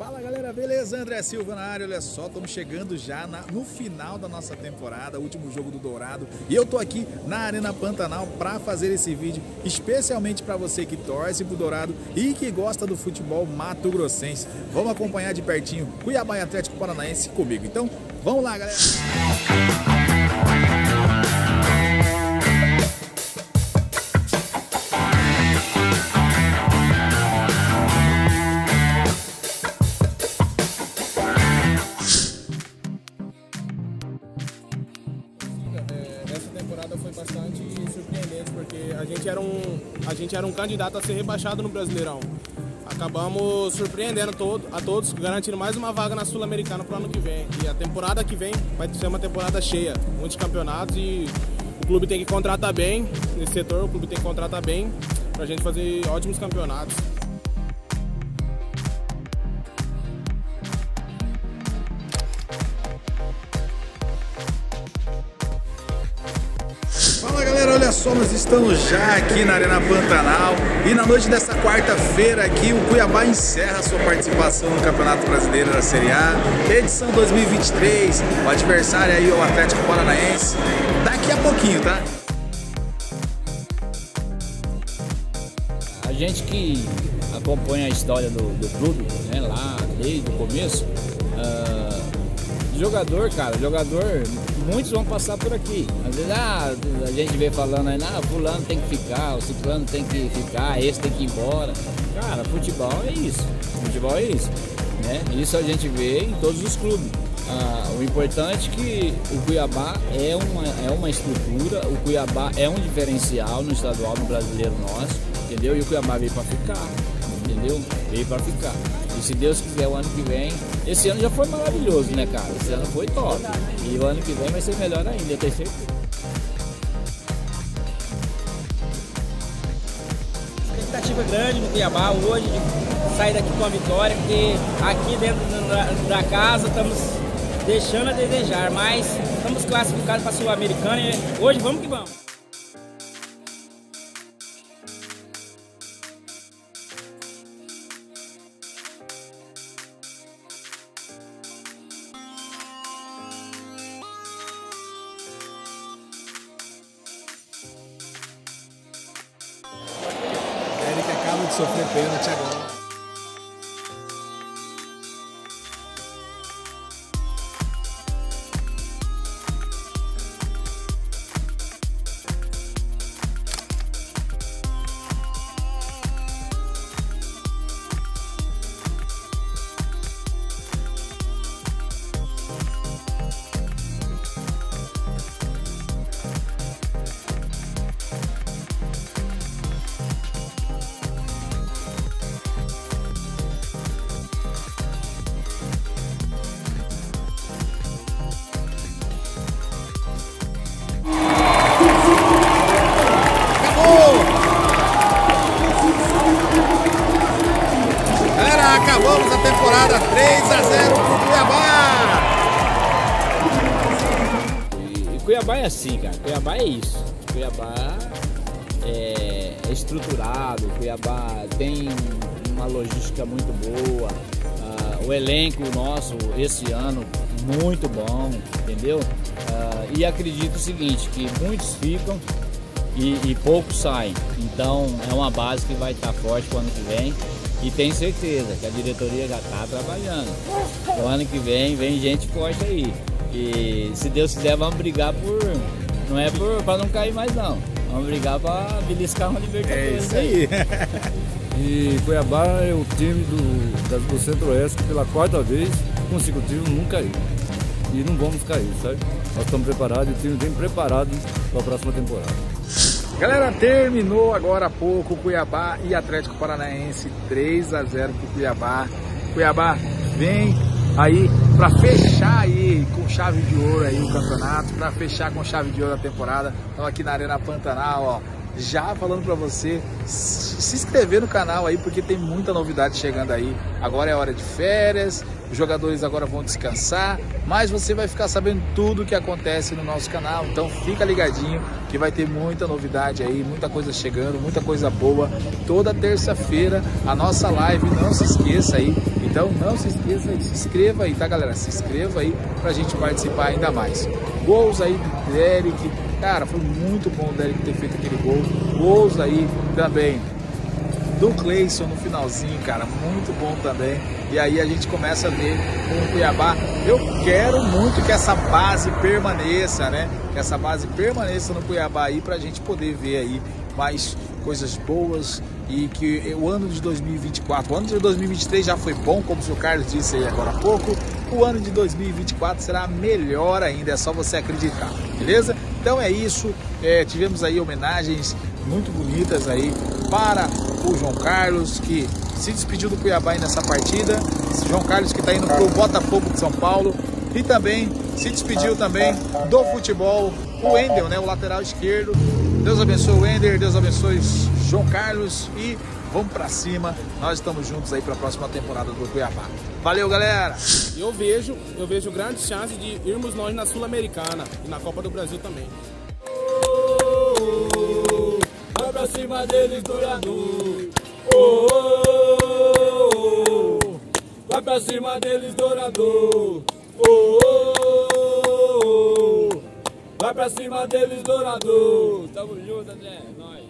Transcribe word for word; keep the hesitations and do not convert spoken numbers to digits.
Fala galera, beleza? André Silva na área, olha só, estamos chegando já na, no final da nossa temporada, último jogo do Dourado, e eu tô aqui na Arena Pantanal para fazer esse vídeo especialmente para você que torce pro Dourado e que gosta do futebol mato-grossense. Vamos acompanhar de pertinho Cuiabá e Atlético Paranaense comigo, então vamos lá galera! Foi bastante surpreendente porque a gente era um a gente era um candidato a ser rebaixado no Brasileirão. Acabamos surpreendendo todo, a todos, garantindo mais uma vaga na Sul-Americana para o ano que vem. E a temporada que vem vai ser uma temporada cheia, muitos campeonatos, e o clube tem que contratar bem nesse setor, o clube tem que contratar bem para a gente fazer ótimos campeonatos. Fala galera, olha só, nós estamos já aqui na Arena Pantanal e na noite dessa quarta-feira aqui o Cuiabá encerra sua participação no Campeonato Brasileiro da Série A, edição dois mil e vinte e três, o adversário aí é o Atlético Paranaense, daqui a pouquinho, tá? A gente que acompanha a história do, do clube, né, lá desde o começo, uh, jogador, cara, jogador, muitos vão passar por aqui. Às vezes ah, a gente vê falando aí, ah, fulano tem que ficar, o ciclano tem que ficar, esse tem que ir embora. Cara, futebol é isso, futebol é isso, né? Isso a gente vê em todos os clubes. Ah, o importante é que o Cuiabá é uma, é uma estrutura, o Cuiabá é um diferencial no estadual, no brasileiro nosso, entendeu? E o Cuiabá veio para ficar, entendeu? Veio para ficar. E se Deus quiser, o ano que vem, esse ano já foi maravilhoso, né, cara? Esse ano foi top. E o ano que vem vai ser melhor ainda, eu tenho certeza. Expectativa grande no Cuiabá hoje, de sair daqui com a vitória, porque aqui dentro da casa estamos deixando a desejar, mas estamos classificados para a Sul-Americana e hoje vamos que vamos. Eric acaba de sofrer pênalti agora. Acabamos a temporada três a zero pro Cuiabá! E, e Cuiabá é assim, cara. Cuiabá é isso. Cuiabá é, é estruturado, Cuiabá tem uma logística muito boa. Ah, o elenco nosso esse ano muito bom, entendeu? Ah, e acredito o seguinte, que muitos ficam e, e poucos saem. Então é uma base que vai estar forte pro ano que vem. E tenho certeza que a diretoria já está trabalhando. O ano que vem, vem gente forte aí. E se Deus quiser, vamos brigar por... Não é para não cair mais, não. Vamos brigar para beliscar uma Libertadores. É isso aí. E Cuiabá é o time do, do Centro-Oeste que pela quarta vez consecutiva não caiu. E não vamos cair, sabe? Nós estamos preparados, o time bem preparado para a próxima temporada. Galera, terminou agora há pouco Cuiabá e Atlético Paranaense, três a zero pro Cuiabá. Cuiabá vem aí para fechar aí com chave de ouro aí o campeonato, para fechar com chave de ouro a temporada. Estamos aqui na Arena Pantanal, ó, já falando para você se inscrever no canal aí, porque tem muita novidade chegando aí. Agora é hora de férias, os jogadores agora vão descansar, mas você vai ficar sabendo tudo o que acontece no nosso canal, então fica ligadinho que vai ter muita novidade aí, muita coisa chegando, muita coisa boa. Toda terça-feira a nossa live, não se esqueça aí, Então não se esqueça, se inscreva aí, tá galera? Se inscreva aí pra gente participar ainda mais. Gols aí do Derek, cara, foi muito bom o Derek ter feito aquele gol. Gols aí também do Cleison no finalzinho, cara, muito bom também. E aí a gente começa a ver com o Cuiabá. Eu quero muito que essa base permaneça, né? Que essa base permaneça no Cuiabá aí pra gente poder ver aí mais coisas boas e que o ano de dois mil e vinte e quatro, o ano de dois mil e vinte e três já foi bom, como o senhor Carlos disse aí agora há pouco. O ano de dois mil e vinte e quatro será melhor ainda, é só você acreditar, beleza? Então é isso, é, tivemos aí homenagens muito bonitas aí para o João Carlos, que se despediu do Cuiabá aí nessa partida. Esse João Carlos que está indo para o Botafogo de São Paulo. E também se despediu também do futebol o Wender, né, o lateral esquerdo. Deus abençoe o Wender, Deus abençoe João Carlos e vamos para cima. Nós estamos juntos aí para a próxima temporada do Cuiabá. Valeu, galera! Eu vejo, eu vejo grandes chances de irmos nós na Sul-Americana e na Copa do Brasil também. Vai pra cima deles, Dourador. Oh, oh, oh, oh. Vai pra cima deles, Dourador. Oh, oh, oh. Vai pra cima deles, Dourador. Tamo junto, André. Nós.